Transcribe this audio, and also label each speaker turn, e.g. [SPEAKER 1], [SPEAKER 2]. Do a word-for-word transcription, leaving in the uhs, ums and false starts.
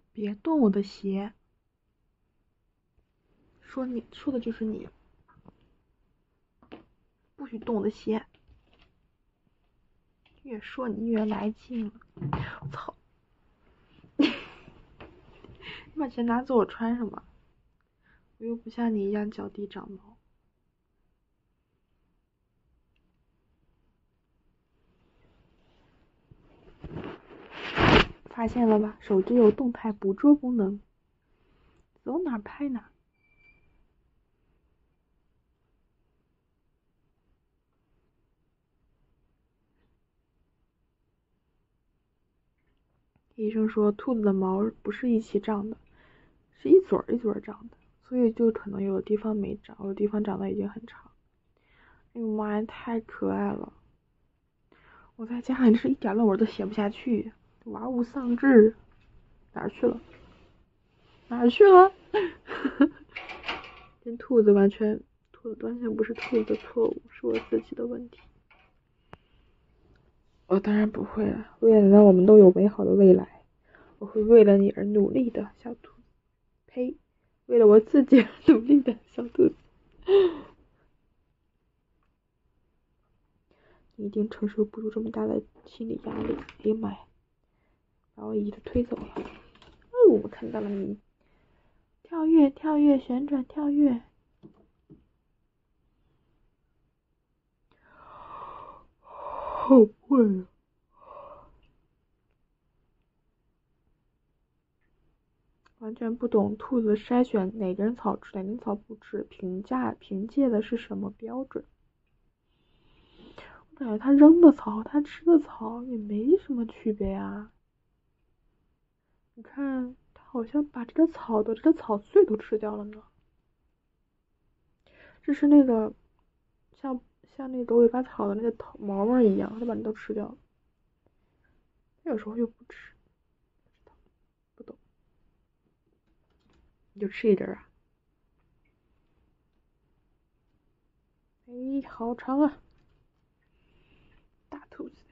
[SPEAKER 1] 别动我的鞋。说你说的就是你，不许动我的鞋。越说你越来劲了，我操！你把钱拿走，我穿什么？我又不像你一样脚底长毛。发现了吧？手机有动态捕捉功能，走哪拍哪。医生说，兔子的毛不是一起长的，是一撮一撮长的，所以就可能有的地方没长，有的地方长得已经很长。哎呦妈呀，太可爱了！我在家里是一点论文都写不下去，玩物丧志。哪儿去了？哪儿去了？跟兔子完全，兔子完全不是兔子的错误，是我自己的问题。我当然不会了，为了让我们都有美好的未来，我会为了你而努力的，小兔子。呸！为了我自己而努力的小兔子。你一定承受不住这么大的心理压力。哎呀妈呀！把我椅子推走了。哦，我看到了你。跳跃，跳跃，旋转，跳跃。好困啊！完全不懂兔子筛选哪根草吃哪根草不吃，评价凭借的是什么标准？我感觉它扔的草和它吃的草也没什么区别啊。你看，它好像把这个草的这个草穗都吃掉了呢。这是那个像像那个狗尾巴草的那个头毛毛一样，它把你都吃掉了。它有时候又不吃，不懂，你就吃一根啊？哎，好长啊，大兔子。